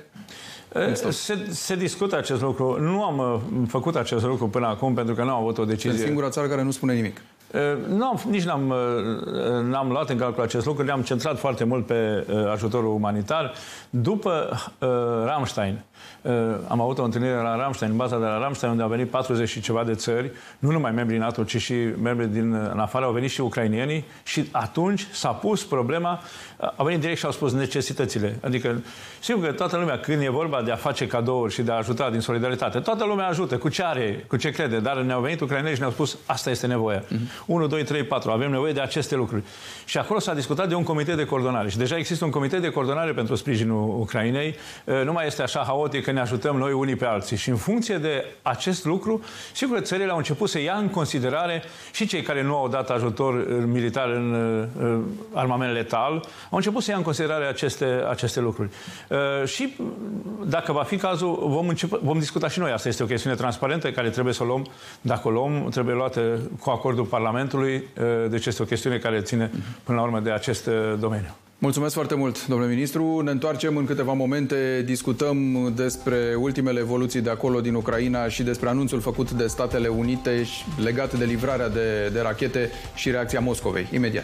Se, se discută acest lucru. Nu am făcut acest lucru până acum pentru că nu am avut o decizie. Este singura țară care nu spune nimic. Nu, nici n-am, n-am luat în calcul acest lucru. Ne-am centrat foarte mult pe ajutorul umanitar. După uh, Ramstein, uh, am avut o întâlnire la Ramstein, în baza de la Ramstein, unde au venit patruzeci și ceva de țări, nu numai membrii NATO, ci și membrii din în afară, au venit și ucrainienii și atunci s-a pus problema, au venit direct și au spus necesitățile. Adică, sigur că toată lumea, când e vorba de a face cadouri și de a ajuta din solidaritate, toată lumea ajută cu ce are, cu ce crede, dar ne-au venit ucraineni și ne-au spus, asta este nevoia. Mm-hmm. unu, doi, trei, patru, avem nevoie de aceste lucruri. Și acolo s-a discutat de un comitet de coordonare. Și deja există un comitet de coordonare pentru sprijinul Ucrainei. Nu mai este așa haotic că ne ajutăm noi unii pe alții. Și în funcție de acest lucru, sigur că țările au început să ia în considerare și cei care nu au dat ajutor militar în armament letal, au început să ia în considerare aceste, aceste lucruri. Și dacă va fi cazul, vom, începe, vom discuta și noi. Asta este o chestiune transparentă care trebuie să o luăm. Dacă o luăm, trebuie luată cu acordul Parlamentului. Deci este o chestiune care ține până la urmă de acest domeniu. Mulțumesc foarte mult, domnule ministru. Ne întoarcem în câteva momente, discutăm despre ultimele evoluții de acolo din Ucraina și despre anunțul făcut de Statele Unite legat de livrarea de, de rachete și reacția Moscovei. Imediat.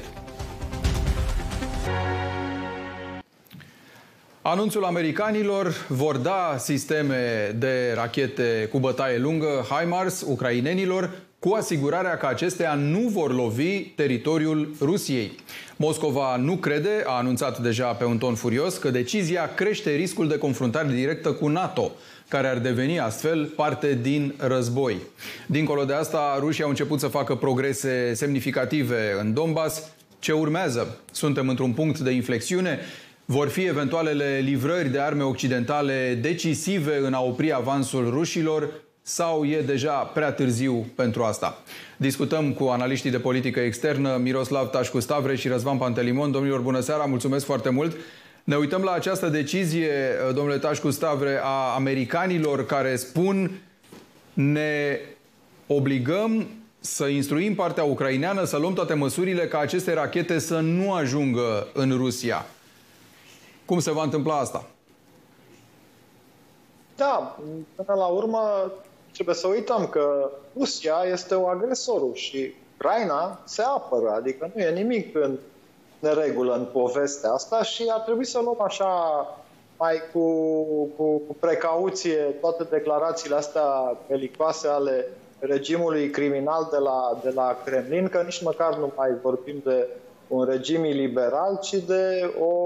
Anunțul americanilor: vor da sisteme de rachete cu bătaie lungă HIMARS ucrainenilor cu asigurarea că acestea nu vor lovi teritoriul Rusiei. Moscova nu crede, a anunțat deja pe un ton furios, că decizia crește riscul de confruntare directă cu NATO, care ar deveni astfel parte din război. Dincolo de asta, rușii au început să facă progrese semnificative în Donbass. Ce urmează? Suntem într-un punct de inflexiune? Vor fi eventualele livrări de arme occidentale decisive în a opri avansul rușilor sau e deja prea târziu pentru asta? Discutăm cu analiștii de politică externă Miroslav Tașcu-Stavre și Răzvan Pantelimon. Domnilor, bună seara, mulțumesc foarte mult! Ne uităm la această decizie, domnule Tașcu-Stavre, a americanilor care spun ne obligăm să instruim partea ucraineană, să luăm toate măsurile ca aceste rachete să nu ajungă în Rusia. Cum se va întâmpla asta? Da, până la urmă trebuie să uităm că Rusia este o agresorul și Ucraina se apără, adică nu e nimic în neregulă în povestea asta și ar trebui să luăm așa mai cu, cu, cu precauție toate declarațiile astea belicoase ale regimului criminal de la, de la Kremlin, că nici măcar nu mai vorbim de un regim iliberal, ci de o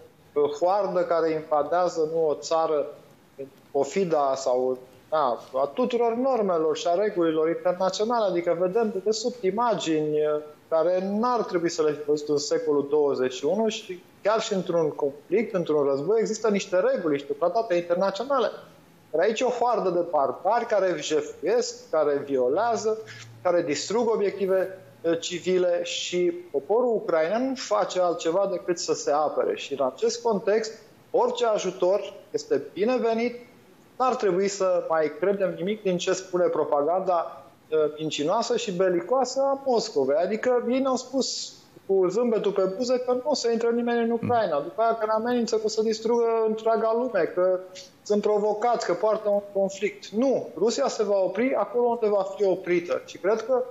hoardă care invadează nu o țară în pofida sau da, a tuturor normelor și a regulilor internaționale. Adică vedem de desubt imagini care n-ar trebui să le fi văzut în secolul douăzeci și unu și chiar și într-un conflict, într-un război, există niște reguli, niște tratate internaționale. Dar aici e o hoardă de barbari care jefuiesc, care violează, care distrug obiective civile și poporul ucrainean nu face altceva decât să se apere. Și în acest context, orice ajutor este binevenit. N-ar trebui să mai credem nimic din ce spune propaganda mincinoasă și belicoasă a Moscovei. Adică ei ne-au spus cu zâmbetul pe buze că nu o să intre nimeni în Ucraina. După aia că ne amenință că o să distrugă întreaga lume, că sunt provocați, că poartă un conflict. Nu. Rusia se va opri acolo unde va fi oprită. Și cred că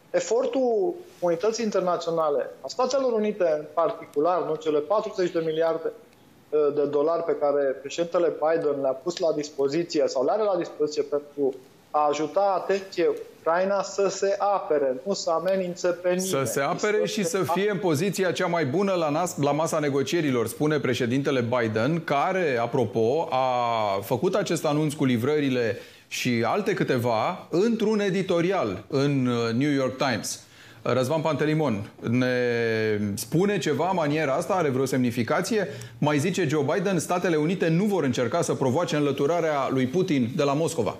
efortul comunității internaționale, a Statelor Unite în particular, nu cele patruzeci de miliarde de dolari pe care președintele Biden le-a pus la dispoziție sau le are la dispoziție pentru a ajuta, atenție, Ucraina să se apere, nu să amenințe pe nimeni. Să se apere și să fie în poziția cea mai bună la, nas, la masa negocierilor, spune președintele Biden, care, apropo, a făcut acest anunț cu livrările și alte câteva într-un editorial în New York Times. Răzvan Pantelimon, ne spune ceva maniera asta? Are vreo semnificație? Mai zice Joe Biden, Statele Unite nu vor încerca să provoace înlăturarea lui Putin de la Moscova.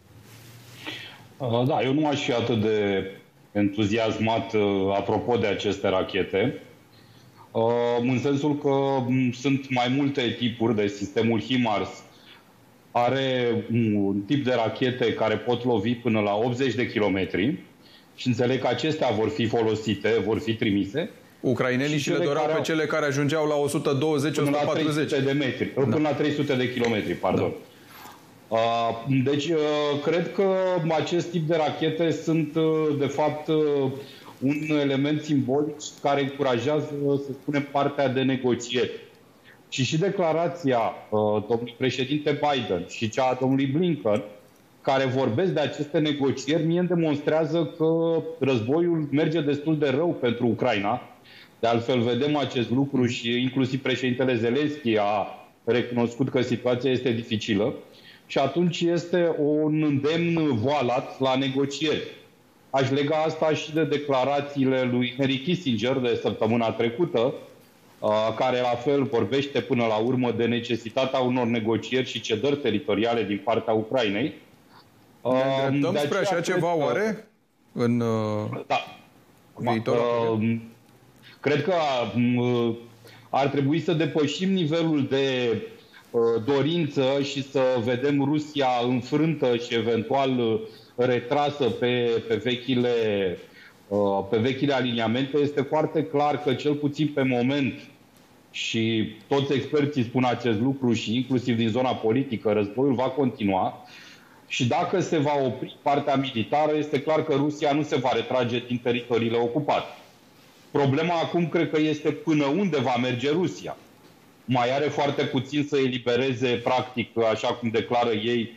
Da, eu nu aș fi atât de entuziasmat apropo de aceste rachete, în sensul că sunt mai multe tipuri de sistemul HIMARS. Are un tip de rachete care pot lovi până la optzeci de kilometri și înțeleg că acestea vor fi folosite, vor fi trimise. Ucrainenii și le doreau pe cele care ajungeau la o sută douăzeci - o sută patruzeci. Până la trei sute de metri, da. Până la trei sute de kilometri, pardon. Da. Deci, cred că acest tip de rachete sunt, de fapt, un element simbolic care încurajează, să spunem, partea de negocieri. Și și declarația domnului președinte Biden și cea a domnului Blinken, care vorbesc de aceste negocieri, mie îmi demonstrează că războiul merge destul de rău pentru Ucraina. De altfel, vedem acest lucru și inclusiv președintele Zelensky a recunoscut că situația este dificilă. Și atunci este un îndemn voalat la negocieri. Aș lega asta și de declarațiile lui Henry Kissinger de săptămâna trecută, care la fel vorbește până la urmă de necesitatea unor negocieri și cedări teritoriale din partea Ucrainei. Ne îndreptăm spre așa ceva, că... oare? În da. viitor? Cred că ar trebui să depășim nivelul de dorință și să vedem Rusia înfrântă și eventual retrasă pe, pe, vechile, pe vechile aliniamente. Este foarte clar că, cel puțin pe moment, și toți experții spun acest lucru și inclusiv din zona politică, războiul va continua. Și dacă se va opri partea militară, este clar că Rusia nu se va retrage din teritoriile ocupate. Problema acum cred că este până unde va merge Rusia. Mai are foarte puțin să elibereze, practic, așa cum declară ei,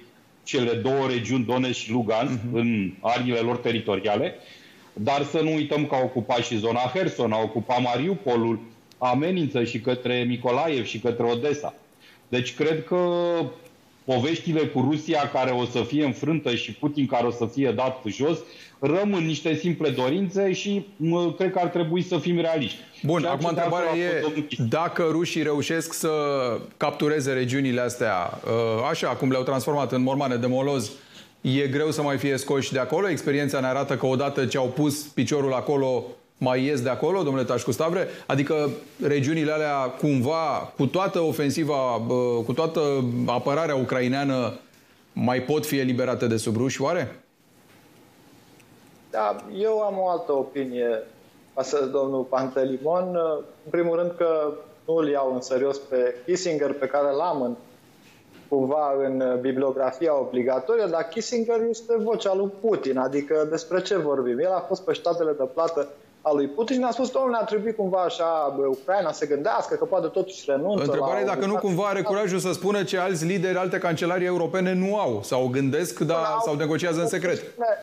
cele două regiuni, Donetsk și Lugansk, uh-huh. în ariile lor teritoriale, dar să nu uităm că a ocupat și zona Herson, a ocupat Mariupolul, amenință și către Micolaev și către Odessa. Deci cred că poveștile cu Rusia care o să fie înfrântă și Putin care o să fie dat jos rămân niște simple dorințe și mă, cred că ar trebui să fim realiști. Bun, acum întrebarea e dacă rușii reușesc să captureze regiunile astea, așa cum le-au transformat în mormane de moloz, e greu să mai fie scoși de acolo? Experiența ne arată că odată ce au pus piciorul acolo, mai ies de acolo, domnule Tașcu Stavre? Adică regiunile alea cumva, cu toată ofensiva, cu toată apărarea ucraineană, mai pot fi eliberate de sub ruși, oare? Da, eu am o altă opinie față de domnul Pantelimon. În primul rând că nu îl iau în serios pe Kissinger, pe care l-am în, cumva în bibliografia obligatorie, dar Kissinger este vocea lui Putin. Adică despre ce vorbim? El a fost pe ștatele de plată a lui Putin și ne-a spus, domnule, a trebuit cumva așa Ucraina să gândească că poate totuși renunță. Întrebarea e dacă nu cumva are curajul să spună ce alți lideri, alte cancelarii europene nu au sau gândesc dar, sau negociază în secret.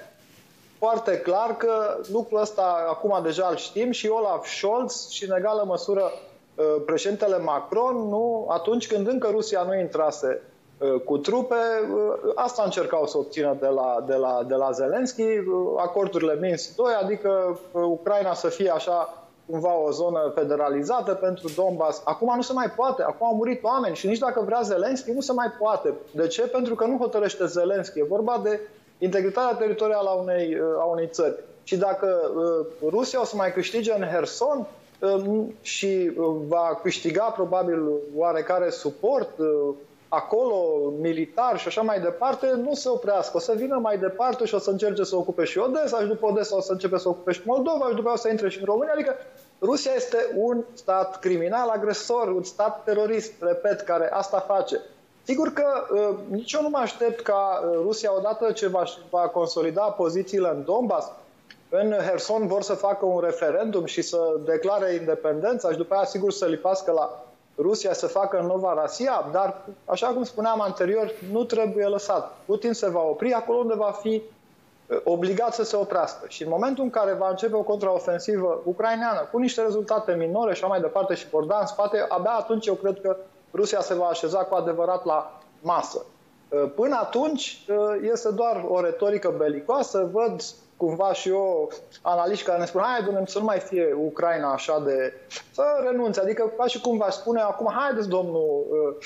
Foarte clar că lucrul ăsta acum deja îl știm și Olaf Scholz și în egală măsură președintele Macron, nu, atunci când încă Rusia nu intrase cu trupe, asta încercau să obțină de la, de la, de la Zelensky, acordurile Minsk doi, adică Ucraina să fie așa cumva o zonă federalizată pentru Donbass. Acum nu se mai poate, acum au murit oameni și nici dacă vrea Zelensky nu se mai poate. De ce? Pentru că nu hotărăște Zelensky. E vorba de integritatea teritorială a unei, a unei țări. Și dacă uh, Rusia o să mai câștige în Herson uh, și uh, va câștiga probabil oarecare suport uh, acolo, militar și așa mai departe, nu se oprească. O să vină mai departe și o să încerce să ocupe și Odessa și după Odessa o să începe să ocupe și Moldova și după o să intre și în România. Adică Rusia este un stat criminal, agresor, un stat terorist, repet, care asta face. Sigur că uh, nici eu nu mă aștept ca uh, Rusia, odată ce va, va consolida pozițiile în Donbass, în Herson vor să facă un referendum și să declare independența și după aia sigur să lipească la Rusia să facă în Nova Rasia, dar, așa cum spuneam anterior, nu trebuie lăsat. Putin se va opri acolo unde va fi uh, obligat să se oprească. Și în momentul în care va începe o contraofensivă ucraineană cu niște rezultate minore și așa mai departe și vor da în spate, abia atunci eu cred că Rusia se va așeza cu adevărat la masă. Până atunci este doar o retorică belicoasă. Văd cumva și eu analiști care ne spun hai, domnule, să nu mai fie Ucraina așa de... să renunțe. Adică ca și cum v-aș spune acum, haideți, domnul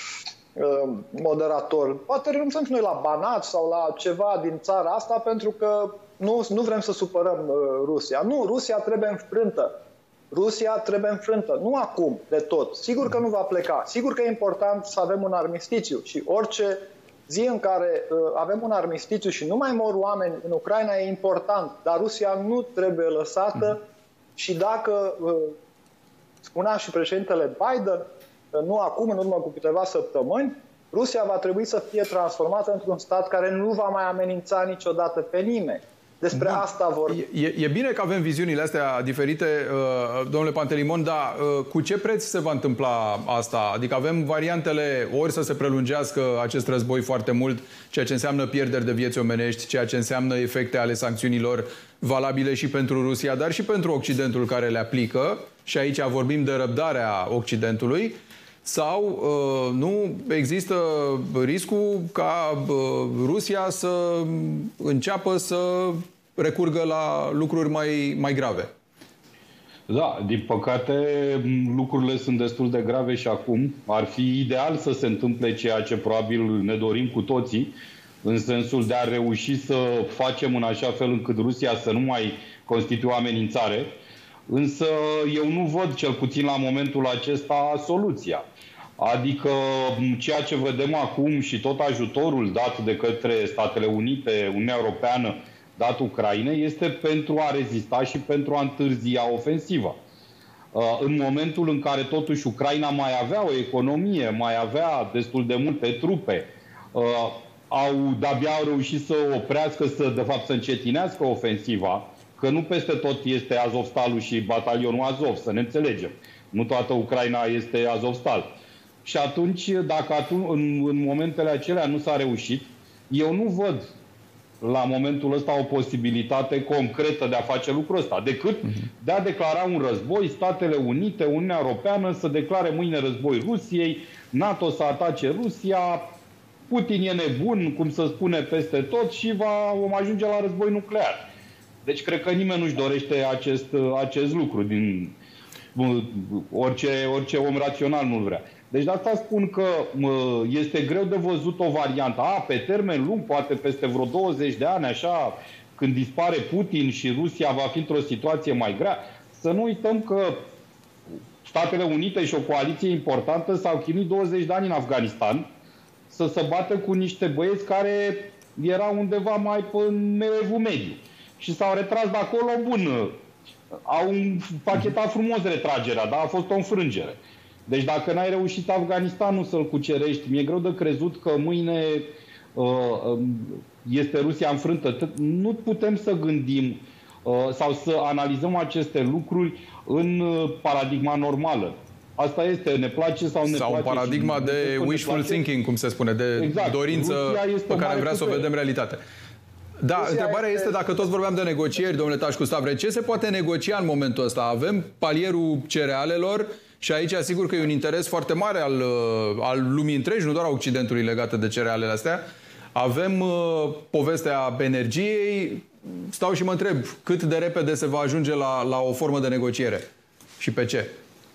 moderator, poate renunțăm și noi la Banat sau la ceva din țara asta pentru că nu, nu vrem să supărăm Rusia. Nu, Rusia trebuie înfrântă. Rusia trebuie înfrântă. Nu acum, de tot. Sigur că nu va pleca. Sigur că e important să avem un armistițiu și orice zi în care uh, avem un armistițiu și nu mai mor oameni în Ucraina e important. Dar Rusia nu trebuie lăsată mm-hmm. și dacă, uh, spunea și președintele Biden, uh, nu acum, în urmă cu câteva săptămâni, Rusia va trebui să fie transformată într-un stat care nu va mai amenința niciodată pe nimeni. Despre Bun. asta vorbim. E, e bine că avem viziunile astea diferite, uh, domnule Pantelimon, dar uh, cu ce preț se va întâmpla asta? Adică avem variantele ori să se prelungească acest război foarte mult, ceea ce înseamnă pierderi de vieți omenești, ceea ce înseamnă efecte ale sancțiunilor valabile și pentru Rusia, dar și pentru Occidentul care le aplică. Și aici vorbim de răbdarea Occidentului. Sau uh, nu există riscul ca uh, Rusia să înceapă să recurgă la lucruri mai, mai grave? Da, din păcate lucrurile sunt destul de grave și acum. Ar fi ideal să se întâmple ceea ce probabil ne dorim cu toții, în sensul de a reuși să facem în așa fel încât Rusia să nu mai constituie o amenințare. Însă eu nu văd, cel puțin la momentul acesta, soluția. Adică ceea ce vedem acum și tot ajutorul dat de către Statele Unite, Uniunea Europeană, dat Ucrainei, este pentru a rezista și pentru a întârzia ofensiva. În momentul în care totuși Ucraina mai avea o economie, mai avea destul de multe trupe, au, de-abia au reușit să oprească, să, de fapt să încetinească ofensiva, că nu peste tot este Azovstalul și batalionul Azov, să ne înțelegem. Nu toată Ucraina este Azovstal. Și atunci, dacă atunci, în, în momentele acelea nu s-a reușit, eu nu văd la momentul ăsta o posibilitate concretă de a face lucrul ăsta, decât de a declara un război, Statele Unite, Uniunea Europeană să declare mâine război Rusiei, NATO să atace Rusia, Putin e nebun, cum se spune peste tot, și va, vom ajunge la război nuclear. Deci cred că nimeni nu-și dorește acest, acest lucru, din orice, orice om rațional nu vrea. Deci de asta spun că este greu de văzut o variantă. A, pe termen lung, poate peste vreo douăzeci de ani, așa, când dispare Putin și Rusia va fi într-o situație mai grea. Să nu uităm că Statele Unite și o coaliție importantă s-au chinuit douăzeci de ani în Afganistan să se bată cu niște băieți care erau undeva mai în evul mediu. Și s-au retras de acolo, bun, au pachetat frumos retragerea, dar a fost o înfrângere. Deci dacă n-ai reușit Afganistanul să-l cucerești, mi-e greu de crezut că mâine uh, este Rusia înfrântă. Nu putem să gândim uh, sau să analizăm aceste lucruri în uh, paradigma normală. Asta este, ne place sau ne sau place. Sau paradigma de wishful thinking, cum se spune, de exact. dorință pe care vrea să o vedem în realitate. Da, Rusia întrebarea este... este dacă toți vorbeam de negocieri, domnule Tașcu Stavre, ce se poate negocia în momentul ăsta? Avem palierul cerealelor și aici asigur că e un interes foarte mare al, al lumii întregi, nu doar a Occidentului legată de cerealele astea. Avem uh, povestea energiei. Stau și mă întreb cât de repede se va ajunge la, la o formă de negociere și pe ce?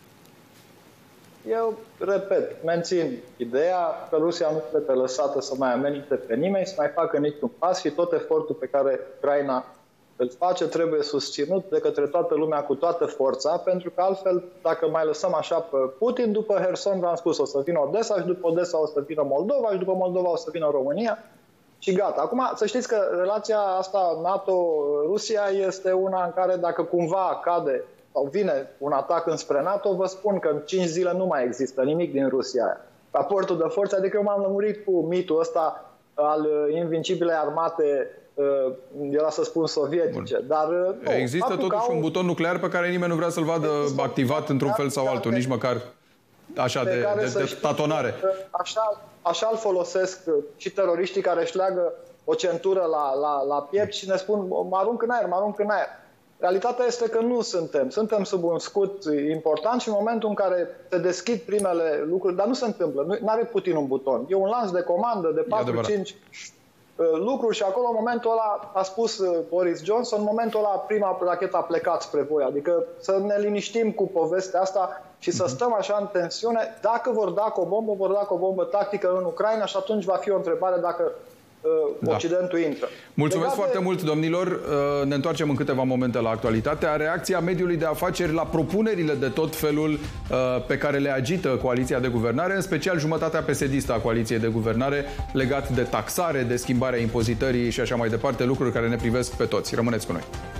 Eu, repet, mențin ideea că Rusia nu trebuie lăsată să mai amenințe pe nimeni, să mai facă niciun pas și tot efortul pe care Ucraina îl face trebuie susținut de către toată lumea cu toată forța, pentru că altfel, dacă mai lăsăm așa pe Putin, după Herson, v-am spus, o să vină Odessa și după Odessa o să vină Moldova și după Moldova o să vină România și gata. Acum, să știți că relația asta NATO-Rusia este una în care dacă cumva cade sau vine un atac înspre NATO, vă spun că în cinci zile nu mai există nimic din Rusia. Raportul de forțe, adică eu m-am lămurit cu mitul ăsta al invincibilei armate, era să spun sovietice. Dar, nu, există totuși un buton nuclear pe care nimeni nu vrea să-l vadă activat într-un fel sau altul, nici măcar așa de, de, de tatonare. Așa, așa îl folosesc și teroriștii care își leagă o centură la, la, la piept și ne spun mă arunc în aer, mă arunc în aer. Realitatea este că nu suntem. Suntem sub un scut important și în momentul în care se deschid primele lucruri, dar nu se întâmplă. Nu are Putin un buton. E un lanț de comandă de patru cinci lucruri și acolo, în momentul ăla, a spus Boris Johnson, în momentul ăla prima rachetă a plecat spre voi. Adică să ne liniștim cu povestea asta și să stăm așa în tensiune. Dacă vor da cu o bombă, vor da cu o bombă tactică în Ucraina și atunci va fi o întrebare dacă Occidentul da. intră. Mulțumesc Legate... foarte mult, domnilor. Ne întoarcem în câteva momente la actualitatea. Reacția mediului de afaceri la propunerile de tot felul pe care le agită coaliția de guvernare, în special jumătatea P S D-istă a coaliției de guvernare, legat de taxare, de schimbarea impozitării și așa mai departe, lucruri care ne privesc pe toți. Rămâneți cu noi.